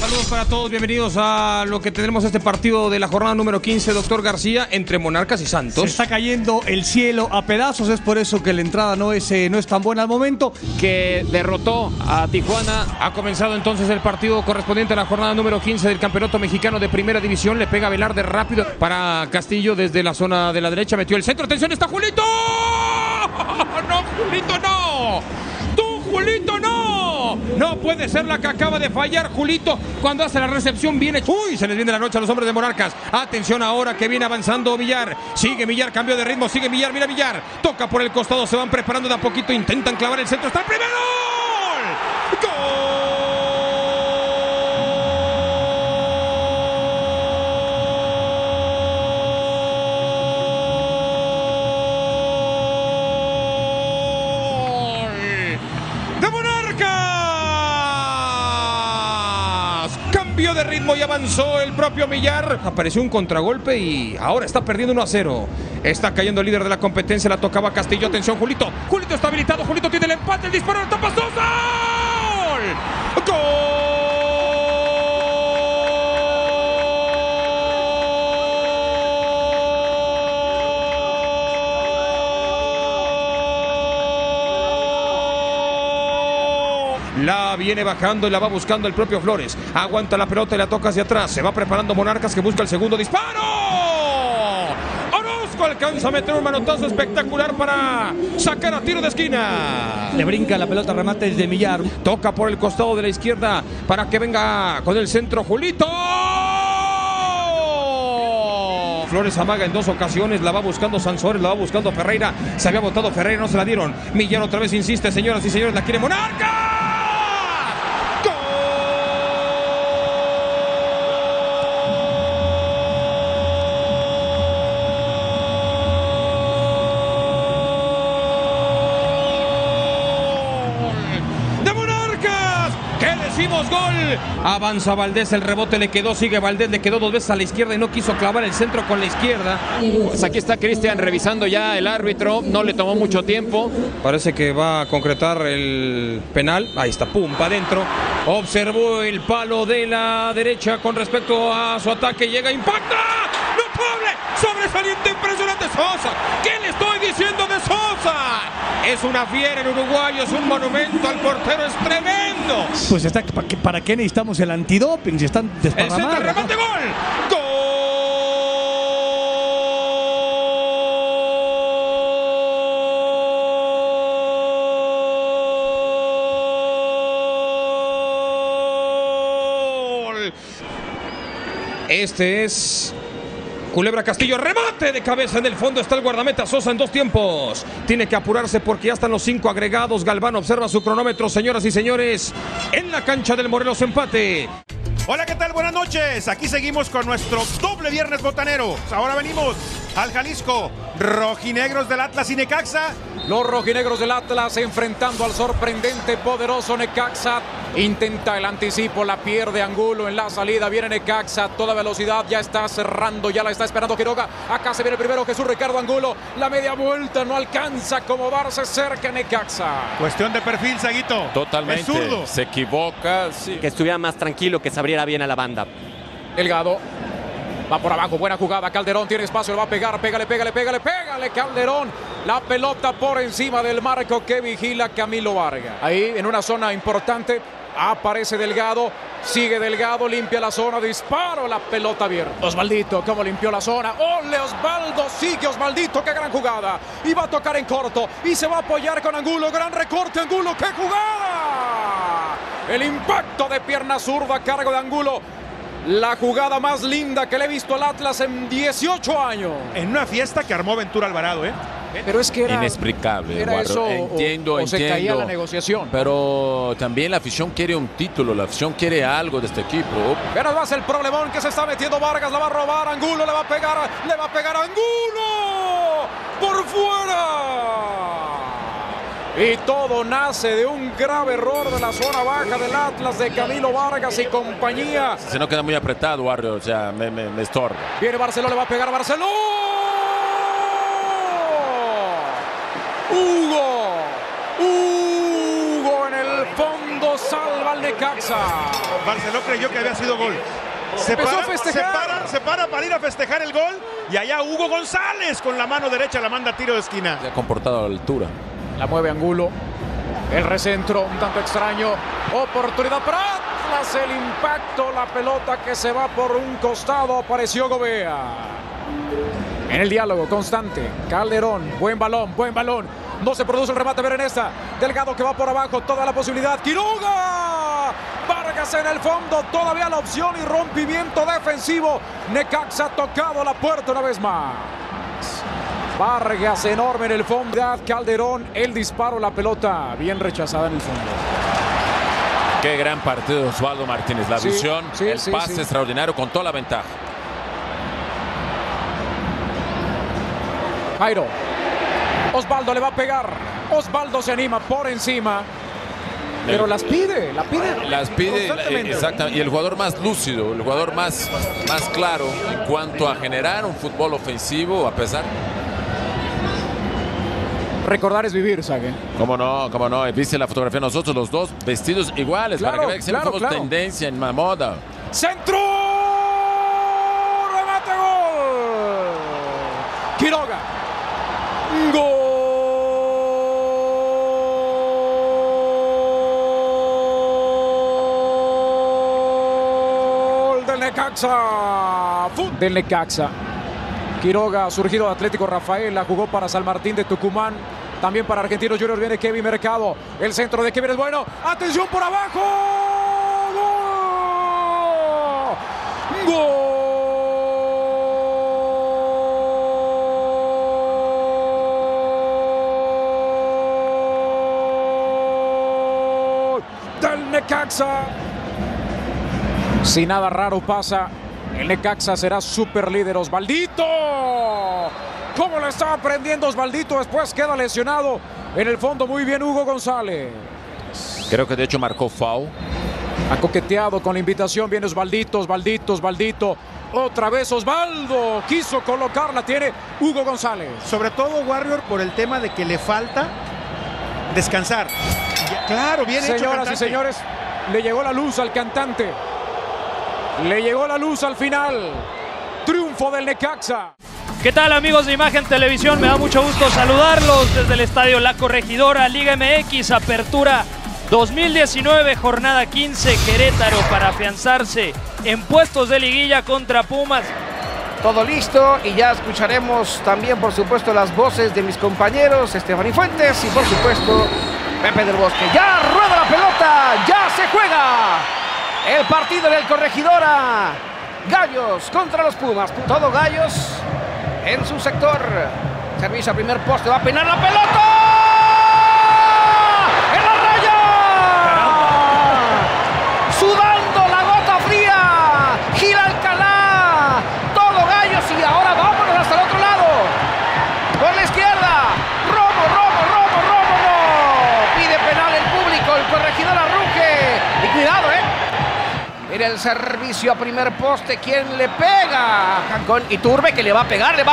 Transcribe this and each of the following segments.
Saludos para todos, bienvenidos a lo que tendremos este partido de la jornada número 15, doctor García, entre Monarcas y Santos. Se está cayendo el cielo a pedazos, es por eso que la entrada no es tan buena al momento. Que derrotó a Tijuana. Ha comenzado entonces el partido correspondiente a la jornada número 15 del Campeonato Mexicano de Primera División. Le pega Velarde rápido para Castillo desde la zona de la derecha, metió el centro, atención, está Julito. No, Julito, no. Tú, Julito, no. No puede ser la que acaba de fallar Julito cuando hace la recepción. Viene. Uy, se les viene la noche a los hombres de Monarcas. Atención ahora que viene avanzando Villar. Sigue Villar, cambio de ritmo. Sigue Villar, mira Villar. Toca por el costado, se van preparando de a poquito. Intentan clavar el centro. ¡Está el primero! ¡Gol! De ritmo y avanzó el propio Villar. Apareció un contragolpe y ahora está perdiendo 1-0. Está cayendo el líder de la competencia. La tocaba Castillo. Atención, Julito. Julito está habilitado. Julito tiene el empate. El disparo. ¡El tapa Sosa! ¡Gol! La viene bajando y la va buscando el propio Flores. Aguanta la pelota y la toca hacia atrás. Se va preparando Monarcas que busca el segundo disparo. Orozco alcanza a meter un manotazo espectacular para sacar a tiro de esquina. Le brinca la pelota, remate desde Villar. Toca por el costado de la izquierda para que venga con el centro Julito. Flores amaga en 2 ocasiones, la va buscando Sansores, la va buscando Ferreira. Se había botado Ferreira, no se la dieron. Villar otra vez insiste, señoras y señores, la quiere Monarcas. Gol, avanza Valdés, el rebote le quedó, sigue Valdés, le quedó 2 veces a la izquierda y no quiso clavar el centro con la izquierda. Pues aquí está Cristian revisando ya el árbitro, no le tomó mucho tiempo. Parece que va a concretar el penal, ahí está, pum, para adentro. Observó el palo de la derecha con respecto a su ataque, llega, impacta. ¡Notable! Sobresaliente, impresionante Sosa. ¿Qué le estoy diciendo de Sosa? Es una fiera en Uruguay, es un monumento al portero, es tremendo. Pues está, ¿para qué necesitamos el antidoping? Si están desparramados. El centro, remate, gol. ¡Gol! Este es Culebra Castillo, remate de cabeza en el fondo, está el guardameta Sosa en 2 tiempos. Tiene que apurarse porque ya están los 5 agregados. Galván observa su cronómetro, señoras y señores, en la cancha del Morelos, empate. Hola, ¿qué tal? Buenas noches. Aquí seguimos con nuestro doble viernes botanero. Ahora venimos al Jalisco. Rojinegros del Atlas y Necaxa. Los rojinegros del Atlas enfrentando al sorprendente, poderoso Necaxa. Intenta el anticipo, la pierde Angulo en la salida. Viene Necaxa a toda velocidad, ya está cerrando, ya la está esperando Quiroga. Acá se viene primero Jesús Ricardo Angulo. La media vuelta no alcanza a acomodarse cerca Necaxa. Cuestión de perfil, Saguito. Totalmente. Es zurdo. Se equivoca. Sí. Que estuviera más tranquilo, que se abriera bien a la banda. Delgado. Va por abajo, buena jugada, Calderón tiene espacio, le va a pegar, pégale Calderón. La pelota por encima del marco que vigila Camilo Vargas. Ahí en una zona importante aparece Delgado, sigue Delgado, limpia la zona, disparo, la pelota abierta. Osvaldito, ¿cómo limpió la zona? ¡Ole Osvaldo! Sigue Osvaldito, qué gran jugada. Y va a tocar en corto y se va a apoyar con Angulo, gran recorte Angulo, ¡qué jugada! El impacto de pierna zurda a cargo de Angulo. La jugada más linda que le he visto al Atlas en 18 años. En una fiesta que armó Ventura Alvarado, ¿eh? Pero es que era inexplicable. Era eso, entiendo. se caía la negociación. Pero también la afición quiere un título, la afición quiere algo de este equipo. Pero más el problemón que se está metiendo Vargas, la va a robar Angulo, le va a pegar Angulo por fuera. Y todo nace de un grave error de la zona baja del Atlas de Camilo Vargas y compañía. Se nos queda muy apretado, Barrio, o sea, me estorba. Viene Barceló, le va a pegar a Barceló. Hugo en el fondo Lo salva el Necaxa. Barceló creyó que había sido gol. Se para para ir a festejar el gol. Y allá Hugo González con la mano derecha la manda a tiro de esquina. Se ha comportado a la altura. La mueve Angulo. El recentro, un tanto extraño. Oportunidad para Atlas. El impacto, la pelota que se va por un costado. Apareció Gobea. En el diálogo constante. Calderón, buen balón, buen balón. No se produce el remate, Berenesta. Delgado que va por abajo, toda la posibilidad. Quiroga. Vargas en el fondo, todavía la opción y rompimiento defensivo. Necaxa ha tocado la puerta una vez más. Vargas enorme en el fondo. Calderón, el disparo, la pelota bien rechazada en el fondo. Qué gran partido de Osvaldo Martínez. La visión, el pase extraordinario con toda la ventaja. Jairo. Osvaldo le va a pegar. Osvaldo se anima por encima. Pero las pide. Las pide, exactamente. Y el jugador más lúcido, el jugador más claro en cuanto a generar un fútbol ofensivo, a pesar. Recordar es vivir, Sague. ¿Cómo no? ¿Cómo no? Viste la fotografía, nosotros los dos vestidos iguales, claro, para que vean que siempre fuimos tendencia en la moda. ¡Centro! ¡Remate, gol! Quiroga. ¡Gol del Necaxa! Del Necaxa. Quiroga, surgido de Atlético Rafaela, jugó para San Martín de Tucumán. También para Argentinos Juniors viene Kevin Mercado. El centro de Kevin es bueno. ¡Atención por abajo! ¡Gol! ¡Gol! Del Necaxa. Si nada raro pasa, el Necaxa será super líder. Osvaldito. ¿Cómo le estaba prendiendo Osvaldito? Después queda lesionado. En el fondo muy bien Hugo González. Creo que de hecho marcó foul. Ha coqueteado con la invitación. Viene Osvaldito. Otra vez Osvaldo. Quiso colocarla. Tiene Hugo González. Sobre todo Warrior por el tema de que le falta descansar. Claro, bien hecho. Señoras y señores, le llegó la luz al cantante. Le llegó la luz al final. Triunfo del Necaxa. ¿Qué tal, amigos de Imagen Televisión? Me da mucho gusto saludarlos desde el Estadio La Corregidora, Liga MX, Apertura 2019, jornada 15, Querétaro para afianzarse en puestos de liguilla contra Pumas. Todo listo y ya escucharemos también, por supuesto, las voces de mis compañeros Esteban Fuentes y, por supuesto, Pepe del Bosque. Ya rueda la pelota, ya se juega el partido del Corregidora. Gallos contra los Pumas, todo Gallos en su sector. Servicio al primer poste, va a penar la pelota. ¡En la raya! Sudando la gota fría. Gil Alcalá. Todo Gallos y ahora vámonos hasta el otro lado. Por la izquierda. Romo. No. Pide penal el público. El Corregidora ruge. Y cuidado, Mira el servicio a primer poste. ¿Quién le pega? Con Iturbe que le va a pegar. Le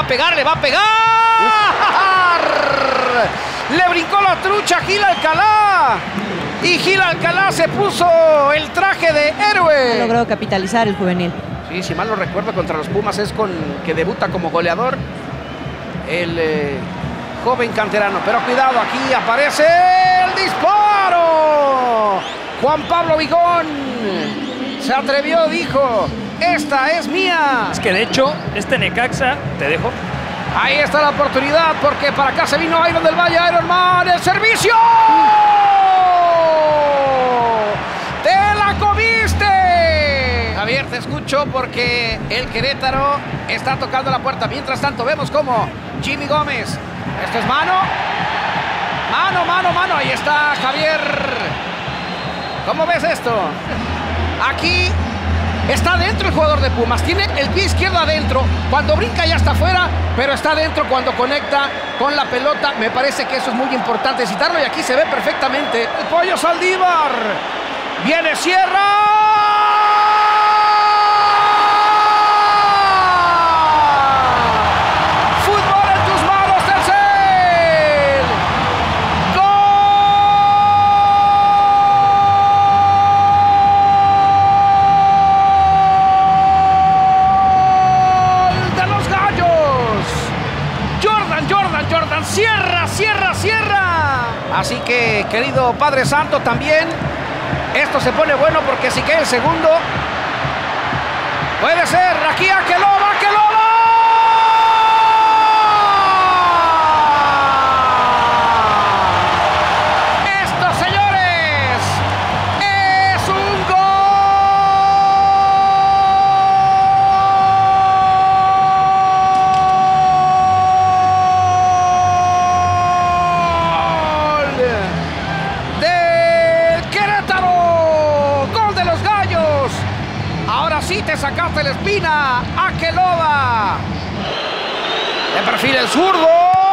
brincó la trucha Gil Alcalá. Y Gil Alcalá se puso el traje de héroe. Logró capitalizar el juvenil. Sí, si mal no recuerdo, contra los Pumas es con que debuta como goleador el joven canterano. Pero cuidado, aquí aparece el disparo. Juan Pablo Vigón se atrevió, dijo, esta es mía. Es que de hecho, este Necaxa, te dejo. Ahí está la oportunidad, porque para acá se vino Iron del Valle, Iron Man, el servicio. ¡Te la comiste! Javier, te escucho porque el Querétaro está tocando la puerta. Mientras tanto, vemos cómo Jimmy Gómez. Esto es mano. Mano. Ahí está Javier. ¿Cómo ves esto? Aquí está dentro el jugador de Pumas. Tiene el pie izquierdo adentro. Cuando brinca ya está afuera, pero está adentro cuando conecta con la pelota. Me parece que eso es muy importante citarlo y aquí se ve perfectamente. El Pollo Saldívar. Viene Sierra. Así que, querido Padre Santo, también esto se pone bueno porque si cae el segundo, puede ser aquí Akeloba. Sacaste la espina, Akeloba. De perfil el zurdo.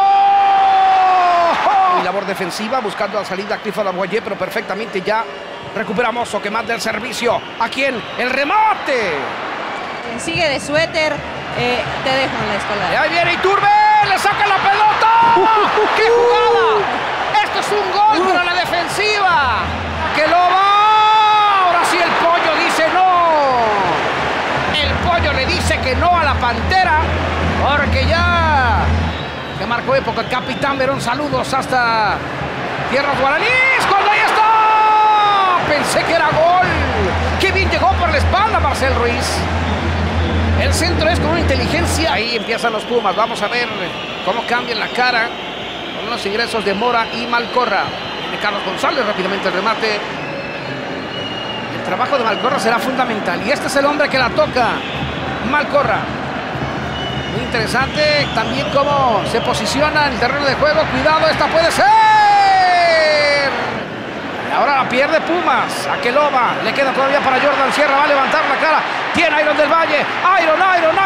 Y labor defensiva buscando la salida Clifford Abouyé, pero perfectamente ya recupera Mozo que manda el servicio. ¿A quién? El remate. Sigue de suéter. Te dejo en la escuela. Y ahí viene Iturbe, le saca la pelota. ¡Qué jugada! Esto es un gol para la defensiva. Akeloba. Ahora sí el pollo dice no. El pollo le dice que no a la Pantera, porque ya que marcó época el capitán Verón. Saludos hasta tierras guaraníes. Cuando ahí está, pensé que era gol. Qué bien llegó por la espalda Marcel Ruiz. El centro es con una inteligencia. Ahí empiezan los Pumas. Vamos a ver cómo cambian la cara con los ingresos de Mora y Malcorra. Viene Carlos González rápidamente el remate. El trabajo de Malcorra será fundamental. Y este es el hombre que la toca. Malcorra. Muy interesante también cómo se posiciona en el terreno de juego. Cuidado, esta puede ser. Ahora la pierde Pumas. Akeloba. Le queda todavía para Jordan Sierra. Va a levantar la cara. Tiene Iron del Valle. Iron.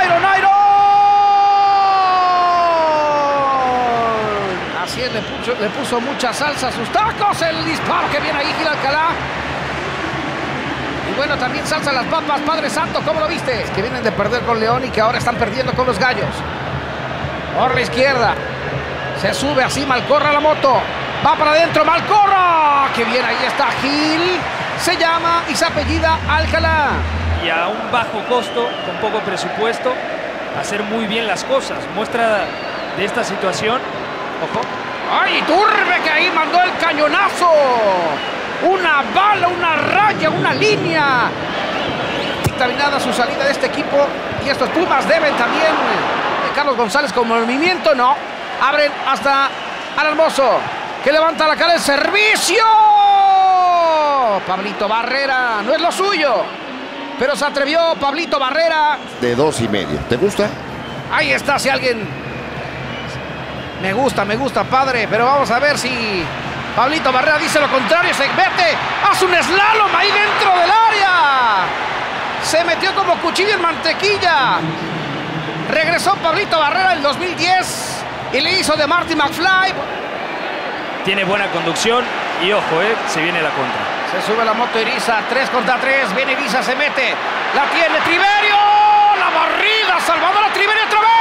Así es, le puso mucha salsa a sus tacos. El disparo que viene ahí, Gil Alcalá. Y bueno, también salsa las papas, Padre Santo, ¿cómo lo viste? Que vienen de perder con León y que ahora están perdiendo con los Gallos. Por la izquierda. Se sube así Malcorra a la moto. Va para adentro Malcorra. Que bien, ahí está Gil. Se llama y se apellida Alcalá. Y a un bajo costo, con poco presupuesto, hacer muy bien las cosas. Muestra de esta situación. Ojo. ¡Ay, Iturbe que ahí mandó el cañonazo! Una bala, una raya, una línea. Dictaminada su salida de este equipo. Y estos Pumas deben también. Carlos González con movimiento, no. Abren hasta Alan Mozo, que levanta la cara el servicio. Pablito Barrera, no es lo suyo, pero se atrevió Pablito Barrera. De 2.5. ¿Te gusta? Ahí está, si alguien... Me gusta, padre, pero vamos a ver si... Pablito Barrera dice lo contrario, se mete, hace un slalom ahí dentro del área. Se metió como cuchillo en mantequilla. Regresó Pablito Barrera en 2010 y le hizo de Marty McFly. Tiene buena conducción y ojo, se viene la contra. Se sube la moto Iriza, 3 contra 3, viene Iriza, se mete, la tiene Triverio, la barrida, Salvador a Triverio otra vez.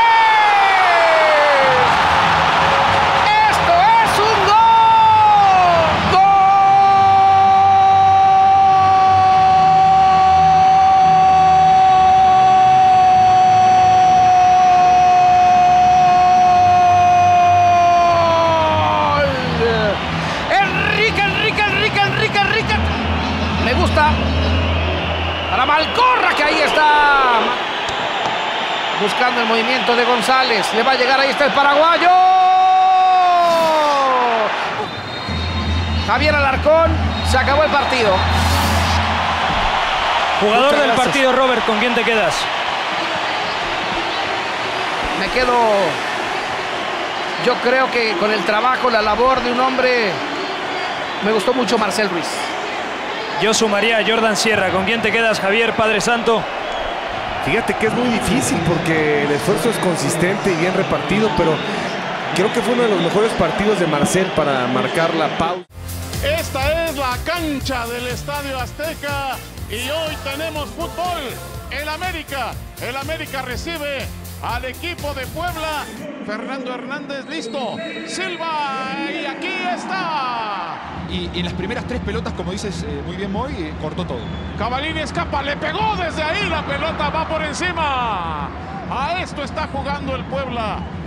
Para Malcorra, que ahí está buscando el movimiento de González. Le va a llegar, ahí está el paraguayo. Javier Alarcón, se acabó el partido. Jugador del partido, Robert, ¿con quién te quedas? Me quedo, yo creo que con el trabajo, la labor de un hombre, me gustó mucho Marcel Ruiz. Yo sumaría a Jordan Sierra. ¿Con quién te quedas, Javier, Padre Santo? Fíjate que es muy difícil porque el esfuerzo es consistente y bien repartido, pero creo que fue uno de los mejores partidos de Marcel para marcar la pausa. Esta es la cancha del Estadio Azteca y hoy tenemos fútbol. El América recibe al equipo de Puebla. Fernando Hernández listo. Silva y aquí está. Y en las primeras 3 pelotas, como dices muy bien Moy, cortó todo. Cavallini escapa, le pegó desde ahí, la pelota va por encima. A esto está jugando el Puebla.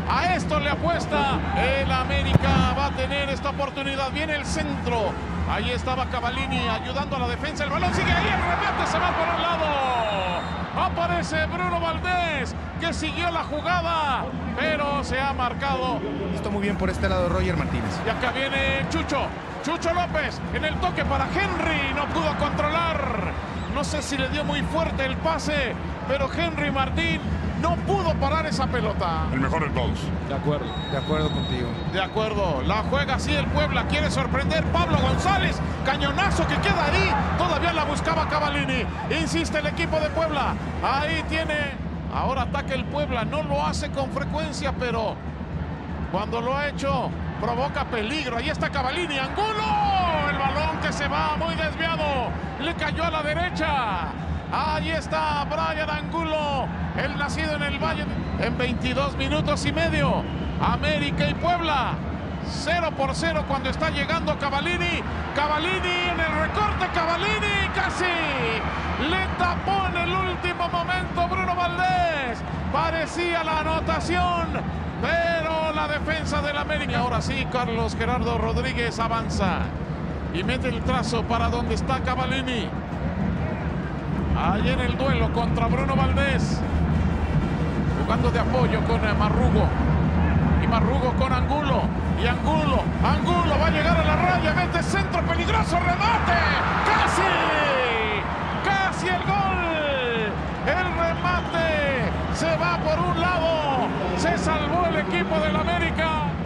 A esto le apuesta el América. Va a tener esta oportunidad. Viene el centro. Ahí estaba Cavallini ayudando a la defensa. El balón sigue ahí. El remate se va por un lado. Aparece Bruno Valdés, que siguió la jugada, pero se ha marcado. Listo muy bien por este lado Roger Martínez. Y acá viene Chucho López en el toque para Henry. No pudo controlar. No sé si le dio muy fuerte el pase, pero Henry Martín no pudo parar esa pelota. El mejor de todos. De acuerdo contigo. De acuerdo, la juega así el Puebla, quiere sorprender Pablo González, cañonazo que queda ahí, todavía la buscaba Cavallini, insiste el equipo de Puebla, ahí tiene, ahora ataca el Puebla, no lo hace con frecuencia, pero cuando lo ha hecho provoca peligro, ahí está Cavallini, Angulo, el balón que se va muy desviado, le cayó a la derecha. Ahí está Brian Angulo, el nacido en el Valle, en 22 minutos y medio. América y Puebla, 0-0 cuando está llegando Cavallini. Cavallini en el recorte, Cavallini casi le tapó en el último momento Bruno Valdés. Parecía la anotación, pero la defensa del América. Ahora sí, Carlos Gerardo Rodríguez avanza y mete el trazo para donde está Cavallini. Ahí en el duelo contra Bruno Valdés. Jugando de apoyo con Marrugo. Y Marrugo con Angulo. Y Angulo va a llegar a la raya. Mete centro peligroso. Remate. Casi el gol. El remate se va por un lado. Se salvó el equipo del América.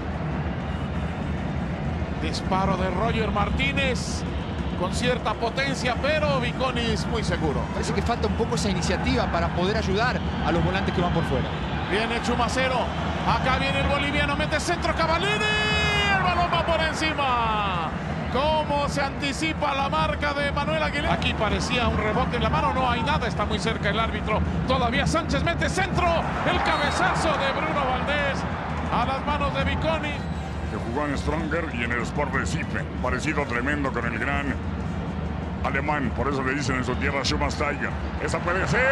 Disparo de Roger Martínez. Con cierta potencia, pero Viconis muy seguro. Parece que falta un poco esa iniciativa para poder ayudar a los volantes que van por fuera. Viene Chumacero. Acá viene el boliviano. Mete centro Cavallini. El balón va por encima. ¿Cómo se anticipa la marca de Manuel Aguilera? Aquí parecía un rebote en la mano. No hay nada. Está muy cerca el árbitro. Todavía Sánchez mete centro. El cabezazo de Bruno Valdés a las manos de Viconis. Que jugó en Stronger y en el Sport Recife. Parecido tremendo con el gran alemán. Por eso le dicen en su tierra Schumasteiger. Esa puede ser.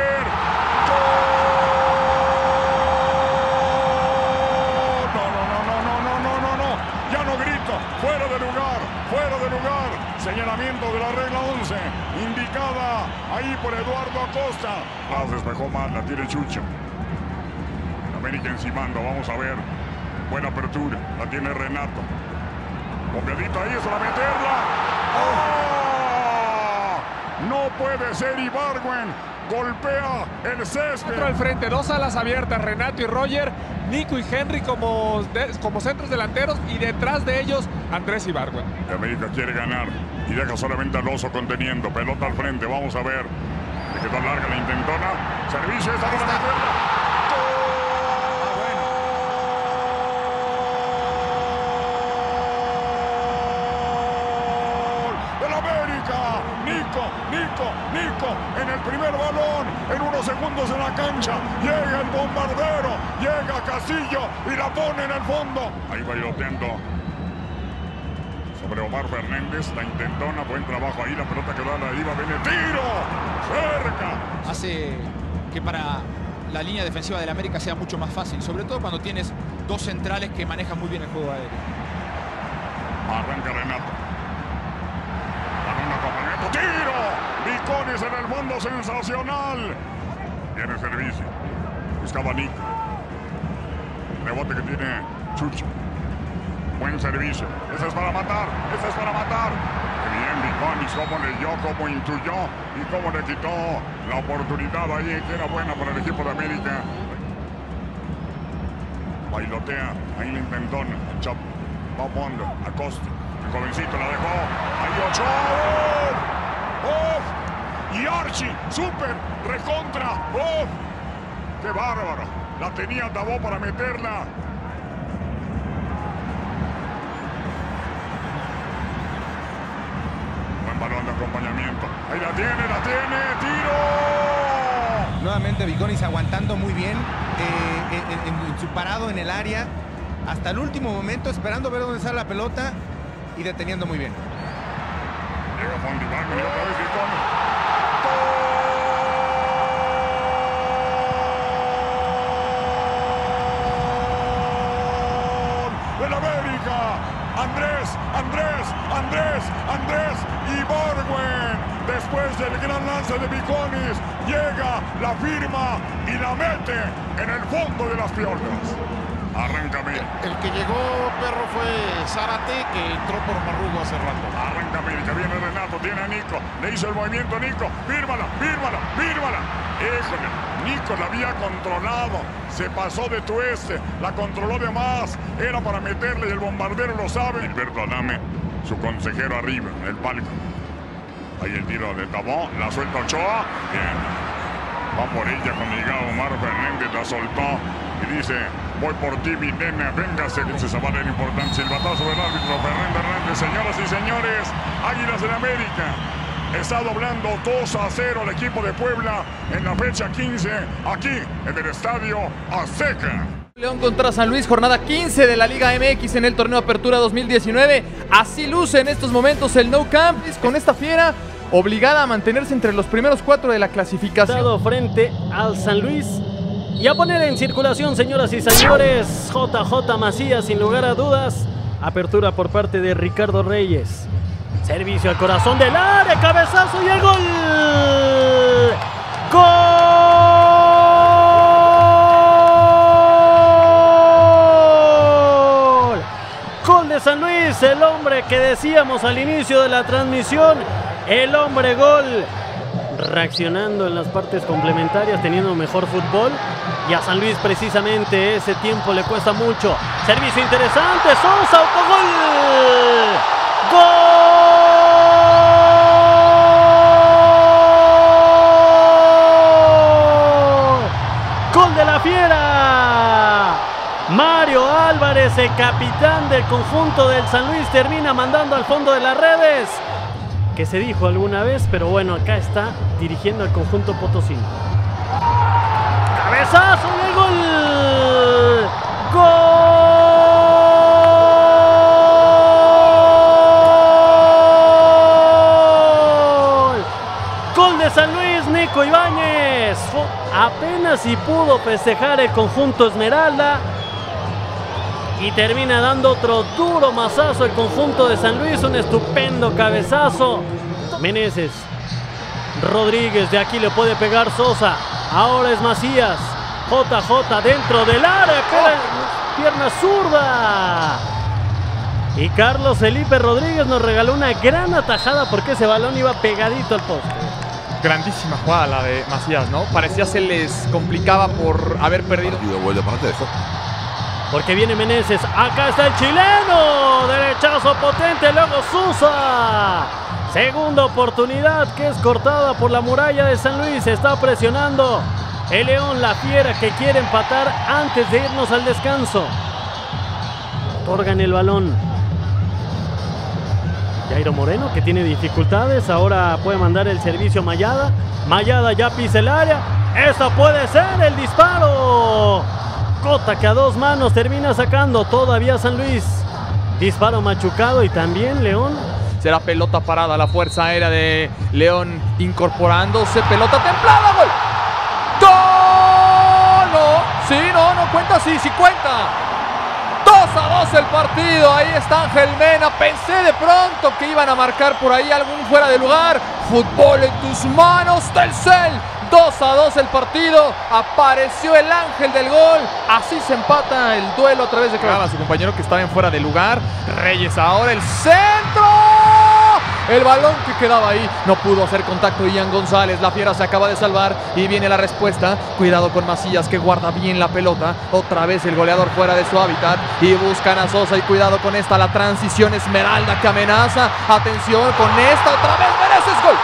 No. Ya no grito. Fuera de lugar. Señalamiento de la regla 11. Indicada ahí por Eduardo Acosta. La despejó mal. La tiene Chucho. América encimando. Vamos a ver. Buena apertura, la tiene Renato. Bombeadito ahí, es para meterla. ¡Oh! No puede ser Ibargüen. Golpea el césped. Otro al frente, dos alas abiertas, Renato y Roger. Nico y Henry como centros delanteros. Y detrás de ellos, Andrés Ibargüen. América quiere ganar y deja solamente al Oso conteniendo. Pelota al frente, vamos a ver. Le quedó larga la intentona. Servicio, esta para meterla. Nico, en el primer balón, en unos segundos en la cancha, llega el bombardero, llega Castillo y la pone en el fondo. Ahí bailoteando sobre Omar Fernández, la intentona, buen trabajo ahí, la pelota quedó a la iba, viene tiro, cerca. Hace que para la línea defensiva del América sea mucho más fácil, sobre todo cuando tienes dos centrales que manejan muy bien el juego aéreo. Arranca Renato. ¡Tiro! Viconis en el fondo, sensacional. Viene servicio. Buscaba Nico. Rebote que tiene Chucho. Buen servicio. Ese es para matar. Qué bien Viconis, cómo leyó, cómo intuyó y cómo le quitó la oportunidad ahí que era buena para el equipo de América. Bailotea. Ahí la intentona. El Chapo. Va Mondo. Acosta. El jovencito la dejó. Ahí Ochoa. ¡Uf! Y Archie, súper, recontra. ¡Uf! ¡Qué bárbaro! La tenía Dabó para meterla. Buen balón de acompañamiento. Ahí la tiene, tiro. Nuevamente Viconis aguantando muy bien en su parado en el área. Hasta el último momento, esperando ver dónde sale la pelota y deteniendo muy bien. Llega Fondi Ibargüen y otra vez Viconis. Andrés Ibargüen. Después del gran lance de Viconis, llega, la firma y la mete en el fondo de las piernas. Arranca América. El que llegó, Perro, fue Zárate, que entró por Marrugo hace rato. Arranca América, viene Renato, tiene a Nico, le hizo el movimiento a Nico, fírmala. Híjole, Nico la había controlado, se pasó de tueste, la controló de más, era para meterle y el bombardero lo sabe. Gilberto Adame, su consejero arriba, en el palco. Ahí el tiro de Tabón, la suelta Ochoa, bien. Va por ella con llegado Omar Fernández, la soltó y dice: voy por ti, mi nena, véngase. Dice Zavala, era importante. Silbatazo del árbitro Fernández Hernández. Señoras y señores, Águilas del América está doblando 2-0 al equipo de Puebla en la fecha 15, aquí en el Estadio Azteca. León contra San Luis, jornada 15 de la Liga MX en el torneo Apertura 2019. Así luce en estos momentos el Nou Camp, con esta fiera obligada a mantenerse entre los primeros 4 de la clasificación. Frente al San Luis. Y a poner en circulación, señoras y señores, JJ Macías, sin lugar a dudas. Apertura por parte de Ricardo Reyes. Servicio al corazón del área, cabezazo y el gol. ¡Gol! Gol de San Luis, el hombre que decíamos al inicio de la transmisión. El hombre gol. Reaccionando en las partes complementarias, teniendo mejor fútbol. Y a San Luis precisamente ese tiempo le cuesta mucho. Servicio interesante, Sosa, autogol. ¡Gol! ¡Gol de la fiera! Mario Álvarez, el capitán del conjunto del San Luis, termina mandando al fondo de las redes. Que se dijo alguna vez, pero bueno, acá está dirigiendo al conjunto potosino. ¡Cabezazo y el gol! ¡Gol! ¡Gol de San Luis, Nico Ibáñez! Apenas si pudo festejar el conjunto Esmeralda. Y termina dando otro duro mazazo el conjunto de San Luis. Un estupendo cabezazo. Meneses. Rodríguez, de aquí le puede pegar Sosa. Ahora es Macías. JJ dentro del área. Pierna zurda. Y Carlos Felipe Rodríguez nos regaló una gran atajada porque ese balón iba pegadito al poste. Grandísima jugada la de Macías, ¿no? Parecía se les complicaba por haber perdido. Porque viene Meneses, acá está el chileno, derechazo potente, luego Sosa. Segunda oportunidad que es cortada por la muralla de San Luis, está presionando el León, la fiera que quiere empatar antes de irnos al descanso. Otorgan el balón. Jairo Moreno, que tiene dificultades, ahora puede mandar el servicio a Mayada. Mayada ya pisa el área, esta puede ser el disparo. Cota que a 2 manos termina sacando todavía San Luis. Disparo machucado y también León. Será pelota parada, la fuerza aérea de León incorporándose. Pelota templada, gol. ¡Gol! No, sí, no cuenta, sí cuenta. 2-2 el partido, ahí está Ángel Mena. Pensé de pronto que iban a marcar por ahí algún fuera de lugar. Fútbol en tus manos, Telcel. 2-2 el partido, apareció el ángel del gol, así se empata el duelo a través de Clava, su compañero que estaba en fuera de lugar. Reyes ahora, el centro, el balón que quedaba ahí, no pudo hacer contacto Ian González, la fiera se acaba de salvar y viene la respuesta. Cuidado con Macías que guarda bien la pelota, otra vez el goleador fuera de su hábitat y buscan a Sosa y cuidado con esta, la transición Esmeralda que amenaza, atención con esta, otra vez Meneses, gol.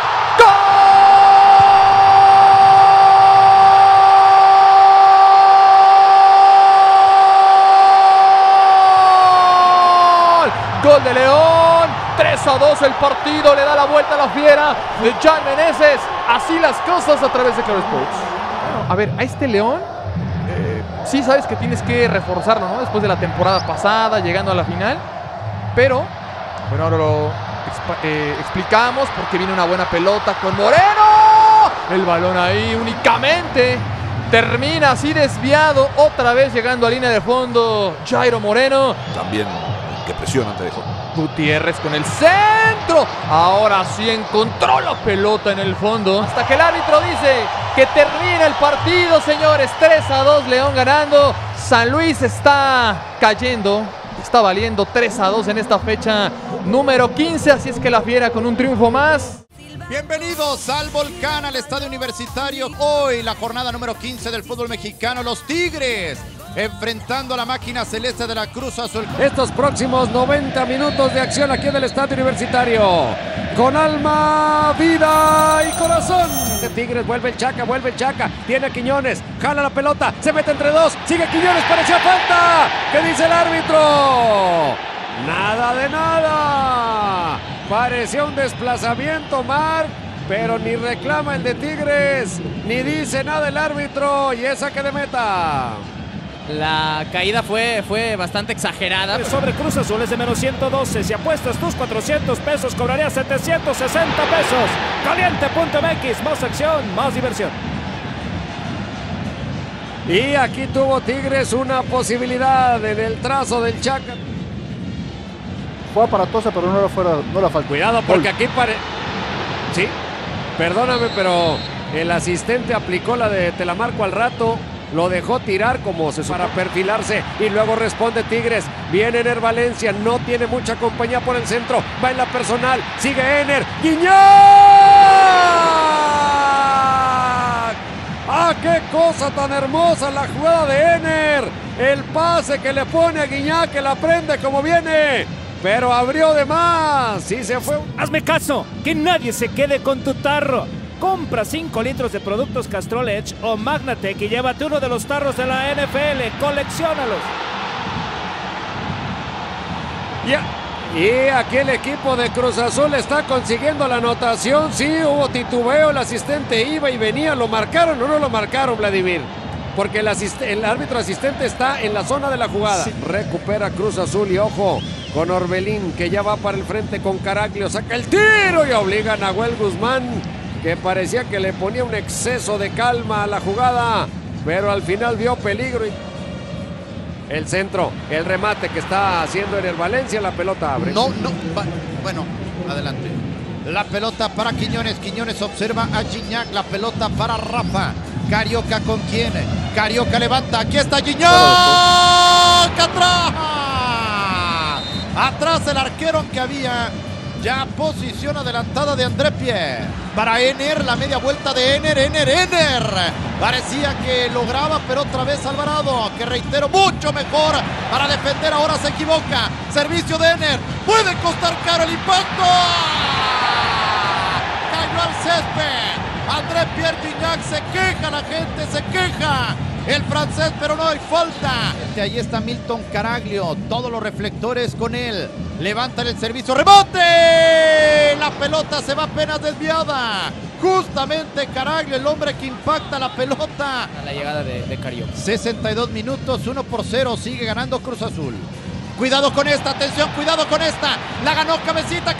Gol de León, 3-2 el partido, le da la vuelta a la fiera de Jan Meneses, así las cosas a través de Claro Sports. Bueno, a ver, a este León, sí sabes que tienes que reforzarlo, ¿no? Después de la temporada pasada, llegando a la final, pero, bueno, ahora lo explicamos porque viene una buena pelota con Moreno, el balón ahí únicamente, termina así desviado, otra vez llegando a línea de fondo Jairo Moreno. También que presiona Andrejón. Gutiérrez con el centro. Ahora sí encontró la pelota en el fondo. Hasta que el árbitro dice que termina el partido, señores. 3-2, León ganando. San Luis está cayendo. Está valiendo 3-2 en esta fecha número 15. Así es que la Fiera con un triunfo más. Bienvenidos al Volcán, al Estadio Universitario. Hoy la jornada número 15 del fútbol mexicano. Los Tigres enfrentando a la máquina celeste de la Cruz Azul. Estos próximos 90 minutos de acción aquí en el Estadio Universitario. Con alma, vida y corazón. De Tigres, vuelve el Chaca. Tiene a Quiñones, jala la pelota, se mete entre dos. Sigue Quiñones, parecía falta. ¿Qué dice el árbitro? Nada de nada. Parecía un desplazamiento, Marc, pero ni reclama el de Tigres, ni dice nada el árbitro, y esa que de meta. La caída fue bastante exagerada. Sobre Cruz Azul es de menos 112. Si apuestas tus 400 pesos, cobrarías 760 pesos. Caliente.mx, más acción, más diversión. Y aquí tuvo Tigres una posibilidad en el trazo del Chaca. Fue aparatosa, pero no la falta. Cuidado, porque aquí Sí, perdóname, pero el asistente aplicó la de te la marco al rato. Lo dejó tirar como se para perfilarse y luego responde Tigres. Viene Ener Valencia, no tiene mucha compañía por el centro. Va en la personal, sigue Ener. ¡Guiñac! ¡Ah, qué cosa tan hermosa la jugada de Ener! El pase que le pone a Guiñac, que la prende como viene. Pero abrió de más. Sí se fue. Hazme caso, que nadie se quede con tu tarro. Compra 5 litros de productos Castrol Edge o Magnatec y llévate uno de los tarros de la NFL. Colecciónalos. Y aquí el equipo de Cruz Azul está consiguiendo la anotación. Sí, hubo titubeo, el asistente iba y venía. ¿Lo marcaron o no lo marcaron, Vladimir? Porque el árbitro asistente está en la zona de la jugada. Sí. Recupera Cruz Azul y ojo con Orbelín, que ya va para el frente con Caraglio. Saca el tiro y obliga a Nahuel Guzmán, que parecía que le ponía un exceso de calma a la jugada, pero al final vio peligro. Y el centro, el remate que está haciendo Ener Valencia, la pelota abre. Bueno, adelante. La pelota para Quiñones. Quiñones observa a Gignac. La pelota para Rafa. Carioca con quién. Carioca levanta. Aquí está Gignac. Atrás. Atrás el arquero que había. Ya posición adelantada de André Pierre. Para Ener, la media vuelta de Ener. Parecía que lograba, pero otra vez Alvarado, que reitero, mucho mejor para defender. Ahora se equivoca. Servicio de Ener. Puede costar caro el impacto. Cayó al césped. André Pierre Gignac, se queja la gente, se queja el francés, pero no hay falta. Ahí está Milton Caraglio, todos los reflectores con él. Levantan el servicio, ¡rebote! La pelota se va apenas desviada. Justamente Caraglio, el hombre que impacta la pelota. A la llegada de Carioca. 62 minutos, 1-0, sigue ganando Cruz Azul. Cuidado con esta, atención, cuidado con esta. La ganó Cabecita.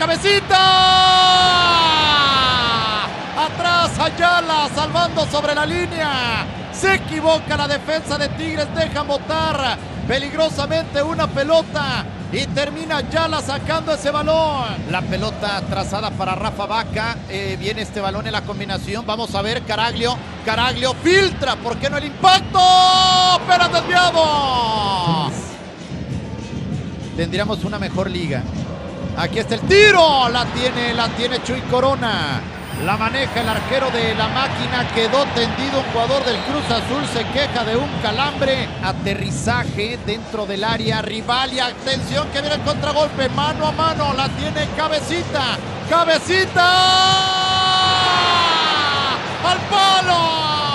Atrás Ayala, salvando sobre la línea. Se equivoca la defensa de Tigres, deja botar peligrosamente una pelota y termina Ayala sacando ese balón. La pelota trazada para Rafa Vaca. Viene este balón en la combinación. Vamos a ver, Caraglio filtra, ¿por qué no el impacto? Pero desviado. Tendríamos una mejor liga. Aquí está el tiro, la tiene Chuy Corona. La maneja el arquero de la máquina, quedó tendido un jugador del Cruz Azul, se queja de un calambre. Aterrizaje dentro del área rival y atención que viene el contragolpe, mano a mano, la tiene Cabecita. ¡Al palo!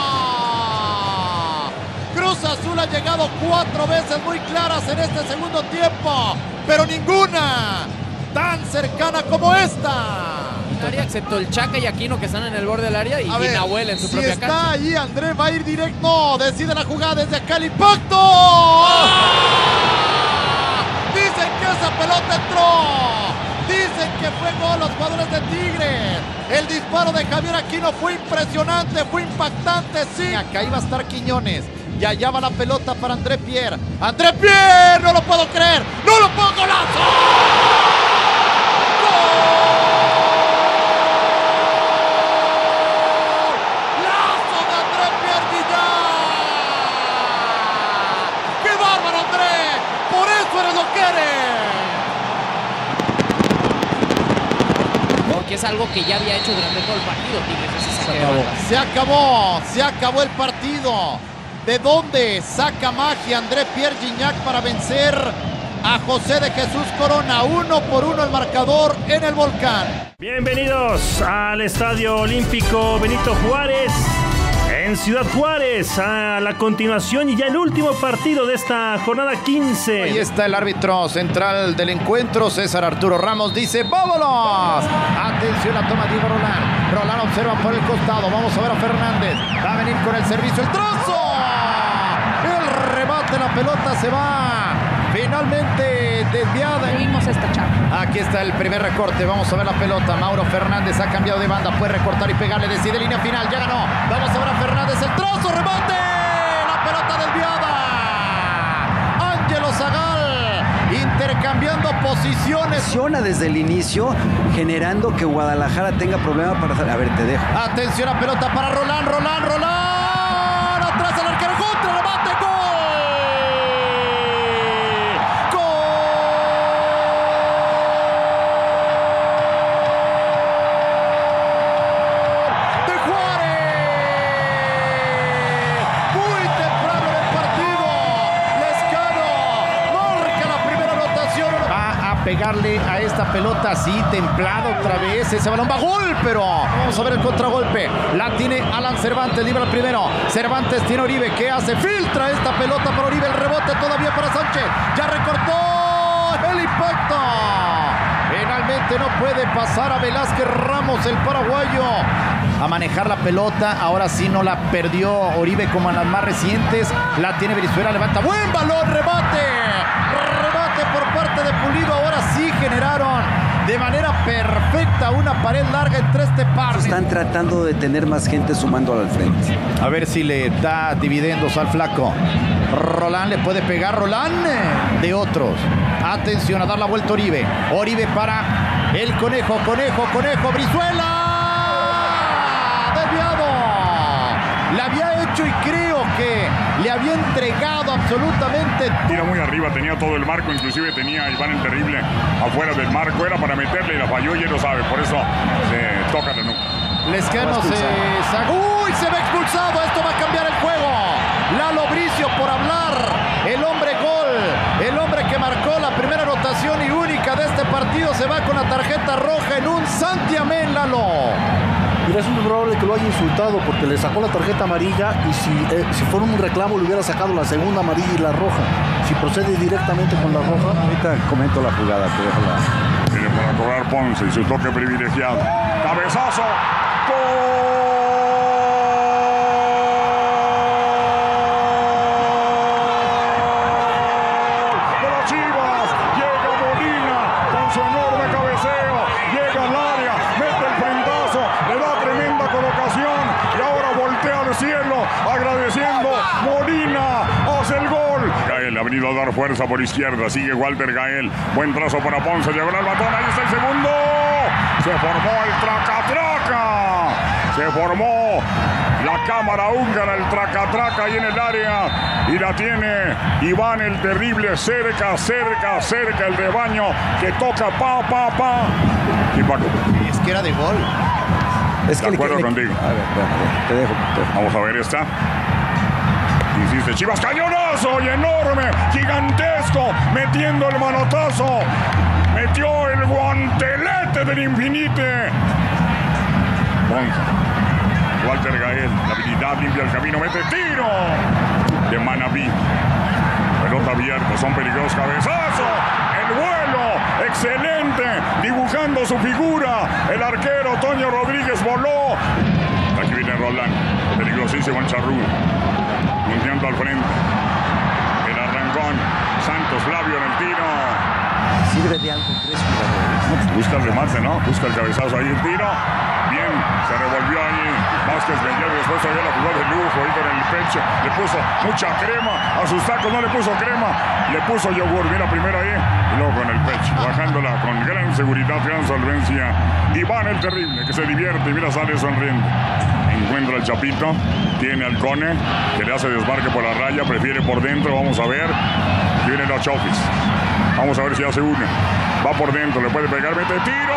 Cruz Azul ha llegado 4 veces muy claras en este segundo tiempo, pero ninguna tan cercana como esta. Excepto el Chaca y Aquino, que están en el borde del área, y Nahuel en su propia cancha. Está ahí, André va a ir directo, decide la jugada desde acá, el impacto. ¡Ah! Dicen que esa pelota entró. Dicen que fue gol los jugadores de Tigres. El disparo de Javier Aquino fue impresionante, fue impactante, sí. Acá iba a estar Quiñones. Y allá va la pelota para André Pierre. ¡André Pierre! ¡No lo puedo creer! ¡No lo puedo! ¡Golazo! Porque es algo que ya había hecho durante todo el partido, Tigres. Se acabó el partido. ¿De dónde saca magia André Pierre Gignac para vencer a José de Jesús Corona? 1-1 el marcador en el Volcán. Bienvenidos al Estadio Olímpico Benito Juárez en Ciudad Juárez, a la continuación y ya el último partido de esta jornada 15. Ahí está el árbitro central del encuentro, César Arturo Ramos, dice ¡vámonos! Atención, la toma Diego Roland. Roland observa por el costado, vamos a ver a Fernández. Va a venir con el servicio, el trazo. El remate, la pelota se va. Finalmente desviada. Seguimos esta charla. Aquí está el primer recorte. Vamos a ver la pelota. Mauro Fernández ha cambiado de banda. Puede recortar y pegarle. Decide línea final. Ya ganó. Vamos a ver a Fernández. El trozo. Remate. La pelota desviada. Ángelo Zagal intercambiando posiciones. Desde el inicio, generando que Guadalajara tenga problema para... A ver, te dejo. Atención a pelota para Roland. Atrás el arquero. Contra. Remate. Gol. Pegarle a esta pelota así, templado otra vez. Ese balón va a gol, pero vamos a ver el contragolpe. La tiene Alan Cervantes, libra el primero. Cervantes tiene Oribe, ¿qué hace? Filtra esta pelota para Oribe, el rebote todavía para Sánchez. Ya recortó el impacto. Finalmente no puede pasar a Velázquez Ramos, el paraguayo, a manejar la pelota. Ahora sí no la perdió Oribe como en las más recientes. La tiene Brizuela, levanta, buen balón, remate por parte de Pulido. Ahora sí generaron de manera perfecta una pared larga entre este par. Están tratando de tener más gente sumándola al frente. A ver si le da dividendos al flaco. Roland le puede pegar. Roland de otros. Atención a dar la vuelta Oribe. Oribe para el Conejo. Brizuela. Desviado. La había hecho y creo que le había entregado absolutamente. Tira muy arriba, tenía todo el marco, inclusive tenía a Iván el Terrible afuera del marco, era para meterle y la falló y él lo sabe, por eso se toca de nuevo. Lescano se sacó. ¡Uy! Se ve expulsado, esto va a cambiar el juego. Lalo Bricio por hablar, el hombre gol, el hombre que marcó la primera anotación y única de este partido, se va con la tarjeta roja en un santiamén, Lalo. Mira, es muy probable que lo haya insultado porque le sacó la tarjeta amarilla y si fuera un reclamo le hubiera sacado la segunda amarilla y la roja. Si procede directamente con la roja... Ahorita comento la jugada, te dejo la... Viene para cobrar Ponce y su toque privilegiado. Cabezazo. ¡Gol! De las Chivas. Llega Molina con su enorme cabeceo. Llega al área, mete el frentazo, le da tremenda colocación y ahora voltea al cielo agradeciendo. Molina hace el gol. Gael ha venido a dar fuerza por izquierda. Sigue Walter Gael. Buen trazo para Ponce. Llegó el batón. Ahí está el segundo. Se formó el traca-traca. Se formó la cámara húngara, el traca-traca ahí en el área. Y la tiene Iván el Terrible. Cerca el rebaño que toca pa. Y Paco. Es que era de gol. Es que de acuerdo contigo. A ver, te dejo. Vamos a ver esta. Insiste Chivas, cañonazo y enorme, gigantesco, metiendo el manotazo. Metió el guantelete del Infinite. Walter Gael, la habilidad limpia el camino, mete tiro de Manabí. Pelota abierta, son peligrosos, cabezazo. El vuelo, excelente, dibujando su figura. El arquero Toño Rodríguez voló. Aquí viene Roland, peligrosísimo el Charrúa. Punteando al frente. El arrancón. Santos Flavio en el tiro. sirve de algo 3 jugadores. No, pues busca el remate, ¿no? Busca el cabezazo ahí, el tiro. Bien, se revolvió ahí Vázquez Beñat, después todavía la jugó de lujo ahí con el pecho. Le puso mucha crema a sus tacos, no le puso crema, le puso yogur. Mira primero ahí y luego con el pecho, bajándola con gran seguridad, gran solvencia. Iván el Terrible, que se divierte y mira, sale sonriendo. Encuentra el Chapito, tiene al Cone, que le hace desmarque por la raya, prefiere por dentro, vamos a ver. Viene la Chofis. Vamos a ver si hace una. Va por dentro, le puede pegar, mete tiro.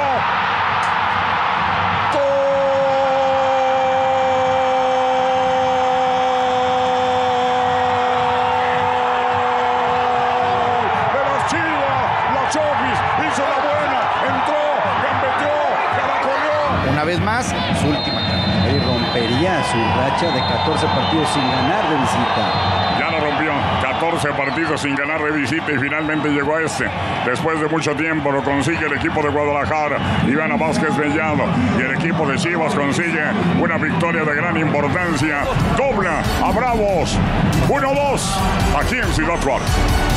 De las Chivas, la Chofis hizo la buena, entró, gambeteó, caracoleó. Una vez más, su última. Ahí rompería su racha de 14 partidos sin ganar de visita. Ya lo rompió, 14 partidos sin ganar de visita y finalmente llegó a este. Después de mucho tiempo lo consigue el equipo de Guadalajara, Ivana Vázquez Bellado, y el equipo de Chivas consigue una victoria de gran importancia. Dobla a Bravos, 1-2, aquí en Ciudad Juárez.